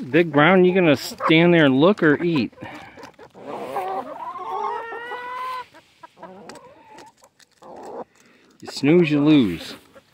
Big Brown, you gonna stand there and look or eat? You snooze, you lose.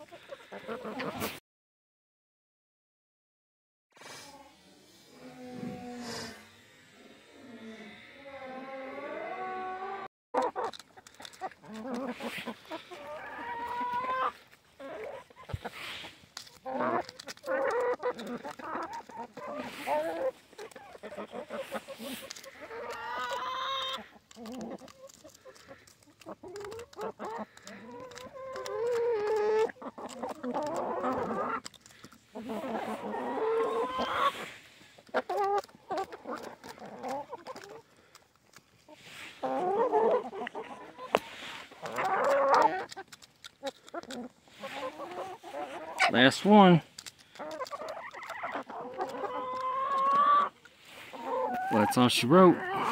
Last one. Well, that's all she wrote.